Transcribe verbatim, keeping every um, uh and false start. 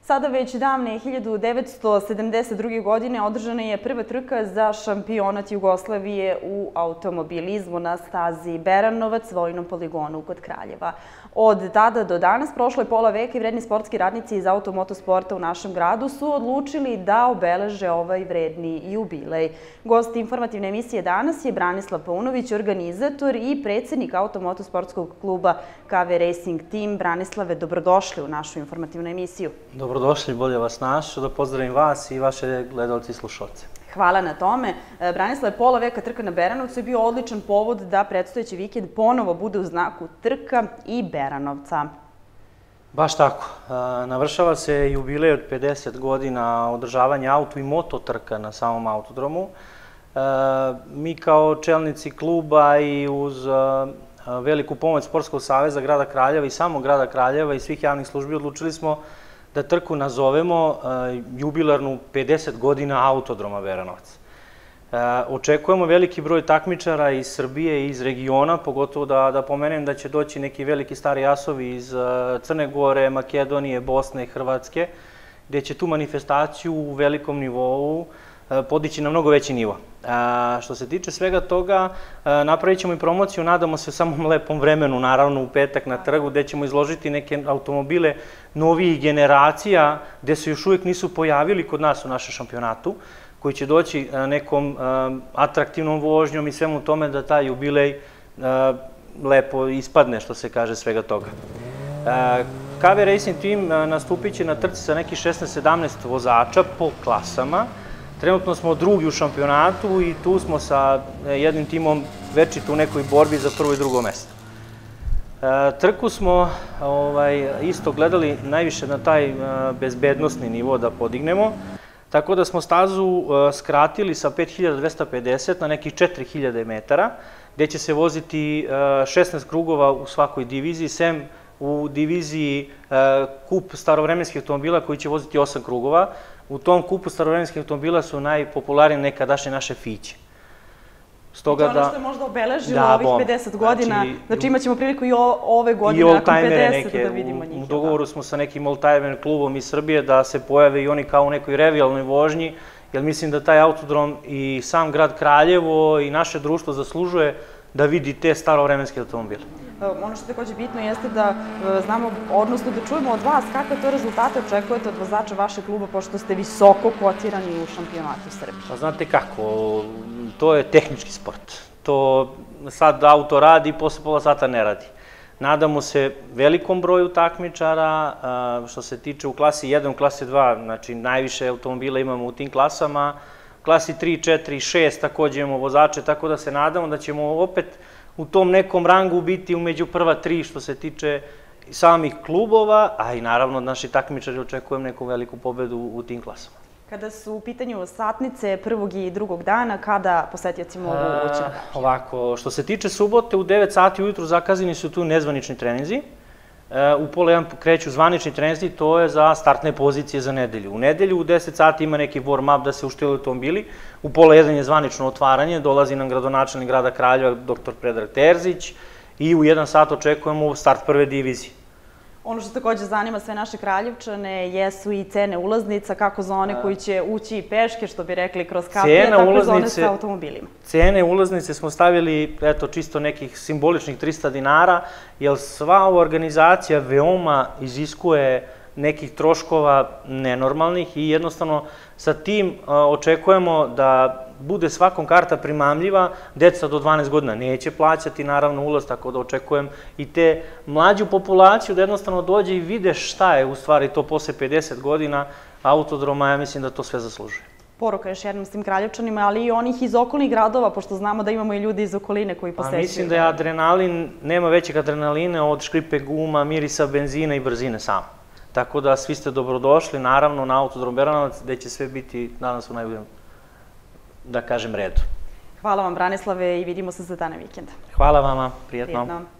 Sada već davne hiljadu devetsto sedamdeset druge. godine održana je prva trka za šampionat Jugoslavije u automobilizmu na stazi Beranovac, vojnom poligonu kod Kraljeva. Od tada do danas prošlo je pola veka i vredni sportski radnici iz automotosporta u našem gradu su odlučili da obeleže ovaj vredni jubilej. Gost informativne emisije danas je Branislav Paunović, organizator i predsjednik automotosportskog kluba K V Racing Team. Branislave, dobrodošli u našu informativnu emisiju. Dobrodošli, bolje vas našao, da pozdravim vas i vaše gledalce i slušalce. Hvala na tome. Branislav, pola veka trka na Beranovcu je bio odličan povod da predstojeći vikend ponovo bude u znaku trka i Beranovca. Baš tako. Navršava se jubilej od pedeset godina održavanja auto i moto trka na samom autodromu. Mi kao čelnici kluba i uz veliku pomoć Sportskog saveza grada Kraljeva i samog grada Kraljeva i svih javnih službi odlučili smo da trku nazovemo jubilarnu pedeset godina autodroma Beranovac. Očekujemo veliki broj takmičara iz Srbije i iz regiona, pogotovo da pomenem da će doći neki veliki stari asovi iz Crne Gore, Makedonije, Bosne, Hrvatske, gde će tu manifestaciju u velikom nivou podići na mnogo veći nivo. Što se tiče svega toga, napravit ćemo i promociju, nadamo se u samom lepom vremenu, naravno u petak na trgu, gde ćemo izložiti neke automobile novijih generacija, gde se još uvijek nisu pojavili kod nas u našem šampionatu, koji će doći nekom atraktivnom vožnjom i svemu tome da taj jubilej lepo ispadne, što se kaže, svega toga. K V Racing Team nastupit će na trci sa nekih šesnaest sedamnaest vozača po klasama. Trenutno smo drugi u šampionatu i tu smo sa jednim timom večito u nekoj borbi za prvo i drugo mesto. Trku smo isto gledali najviše na taj bezbednosni nivo da podignemo, tako da smo stazu skratili sa pet hiljada dvesta pedeset na nekih četiri hiljade metara, gde će se voziti šesnaest krugova u svakoj diviziji, sem u diviziji kup starovremenskih automobila koji će voziti osam krugova. U tom kupu starovremenskih automobila su najpopularnije nekadašnje naše Fiće. To je ono što je možda obeležilo ovih pedeset godina, znači imat ćemo priliku i ove godine nakon pedeset da vidimo njih. U dogovoru smo sa nekim oldtimer klubom iz Srbije da se pojave i oni kao u nekoj revijalnoj vožnji, jer mislim da taj autodrom i sam grad Kraljevo i naše društvo zaslužuje da vidi te starovremenske automobile. Ono što je također bitno jeste da znamo, odnosno da čujemo od vas kakve to rezultate očekujete od vozača vašeg kluba, pošto ste visoko kotirani u šampionatu Srbije. Pa znate kako, to je tehnički sport. To sad auto radi i posle pola sata ne radi. Nadamo se velikom broju takmičara, što se tiče u klasi jedan, u klasi dva, znači najviše automobila imamo u tim klasama, klasi tri, četiri, šest također imamo vozače, tako da se nadamo da ćemo opet u tom nekom rangu biti umeđu prva tri što se tiče samih klubova, a i naravno od naših takmičara očekujem neku veliku pobedu u tim klasama. Kada su u pitanju satnice prvog i drugog dana, kada posetioci mogu ući na gađe? Ovako, što se tiče subote, u devet sati ujutru zakazani su tu nezvanični treninzi. U pola jedan kreću zvanični treninzi, to je za startne pozicije za nedelju. U nedelju u deset sati ima neki warm-up da se uštile automobili. U pola jedan je zvanično otvaranje, dolazi nam gradonačelnik grada Kraljeva, doktor Predrag Terzić, i u jedan sat očekujemo start prve divizije. Ono što također zanima sve naše Kraljevčane jesu i cene ulaznica, kako za one koji će ući peške, što bi rekli, kroz kapije, tako i za one sa automobilima. Cene ulaznice smo stavili, eto, čisto nekih simboličnih trista dinara, jer sva ova organizacija veoma iziskuje nekih troškova nenormalnih i jednostavno sa tim očekujemo da bude svakom karta primamljiva, deca do dvanaest godina neće plaćati naravno ulaz, tako da očekujem i te mlađu populaciju da jednostavno dođe i vide šta je u stvari to posle pedeset godina autodroma, ja mislim da to sve zaslužuje. Poruka još jednom s tim Kraljevčanima, ali i onih iz okolnih gradova, pošto znamo da imamo i ljudi iz okoline koji posećuju. Mislim da je adrenalin, nema većeg adrenalina od škripe guma, mirisa benzina i brzine samo. Tako da svi ste dobrodošli, naravno, na autodrom Beranovac, gde će sve biti, nadam se, u najboljem, da kažem, redu. Hvala vam, Branislave, i vidimo se za dane vikenda. Hvala vama, prijatno.